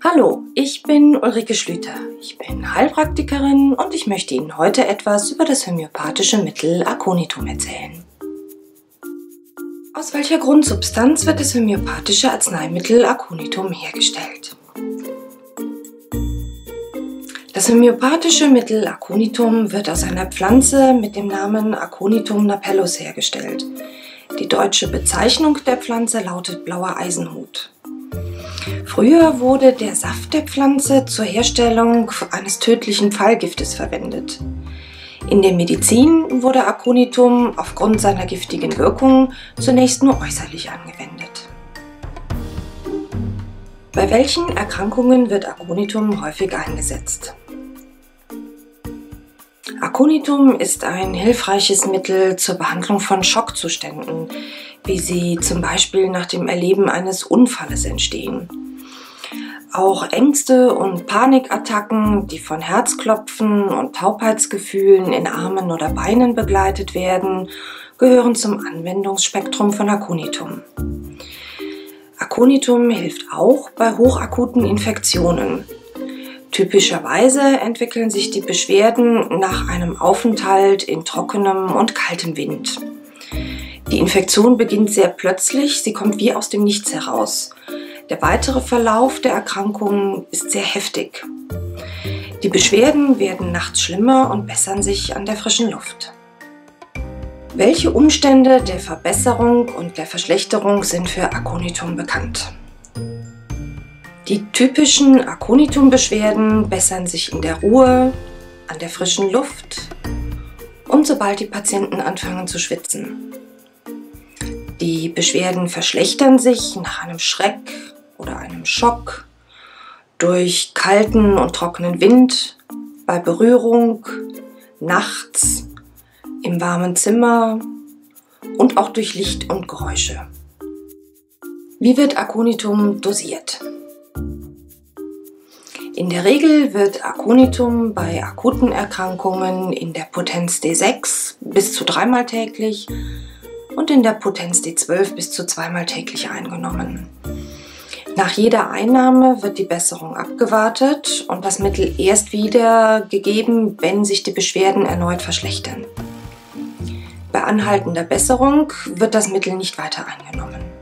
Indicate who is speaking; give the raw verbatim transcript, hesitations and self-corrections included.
Speaker 1: Hallo, ich bin Ulrike Schlüter. Ich bin Heilpraktikerin und ich möchte Ihnen heute etwas über das homöopathische Mittel Aconitum erzählen. Aus welcher Grundsubstanz wird das homöopathische Arzneimittel Aconitum hergestellt? Das homöopathische Mittel Aconitum wird aus einer Pflanze mit dem Namen Aconitum napellus hergestellt. Die deutsche Bezeichnung der Pflanze lautet blauer Eisenhut. Früher wurde der Saft der Pflanze zur Herstellung eines tödlichen Pfeilgiftes verwendet. In der Medizin wurde Aconitum aufgrund seiner giftigen Wirkung zunächst nur äußerlich angewendet. Bei welchen Erkrankungen wird Aconitum häufig eingesetzt? Aconitum ist ein hilfreiches Mittel zur Behandlung von Schockzuständen, wie sie zum Beispiel nach dem Erleben eines Unfalles entstehen. Auch Ängste und Panikattacken, die von Herzklopfen und Taubheitsgefühlen in Armen oder Beinen begleitet werden, gehören zum Anwendungsspektrum von Aconitum. Aconitum hilft auch bei hochakuten Infektionen. Typischerweise entwickeln sich die Beschwerden nach einem Aufenthalt in trockenem und kaltem Wind. Die Infektion beginnt sehr plötzlich, sie kommt wie aus dem Nichts heraus. Der weitere Verlauf der Erkrankung ist sehr heftig. Die Beschwerden werden nachts schlimmer und bessern sich an der frischen Luft. Welche Umstände der Verbesserung und der Verschlechterung sind für Aconitum bekannt? Die typischen Aconitum-Beschwerden bessern sich in der Ruhe, an der frischen Luft und sobald die Patienten anfangen zu schwitzen. Die Beschwerden verschlechtern sich nach einem Schreck oder einem Schock, durch kalten und trockenen Wind, bei Berührung, nachts, im warmen Zimmer und auch durch Licht und Geräusche. Wie wird Aconitum dosiert? In der Regel wird Aconitum bei akuten Erkrankungen in der Potenz D sechs bis zu dreimal täglich und in der Potenz D zwölf bis zu zweimal täglich eingenommen. Nach jeder Einnahme wird die Besserung abgewartet und das Mittel erst wieder gegeben, wenn sich die Beschwerden erneut verschlechtern. Bei anhaltender Besserung wird das Mittel nicht weiter eingenommen.